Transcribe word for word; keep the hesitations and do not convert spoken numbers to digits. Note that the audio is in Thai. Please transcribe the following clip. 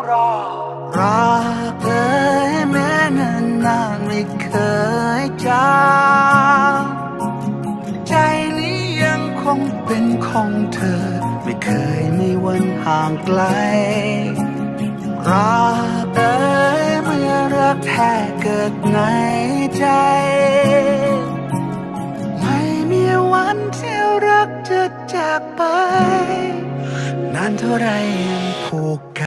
รอรักเอ่ยแม้นานนานไม่เคยจางใจนี้ยังคงเป็นของเธอไม่เคยมีวันห่างไกลรักเอ่ยเมื่อรักแท้เกิดในใจไม่มีวันที่รักจะจากไปนานเท่าไรยังผูก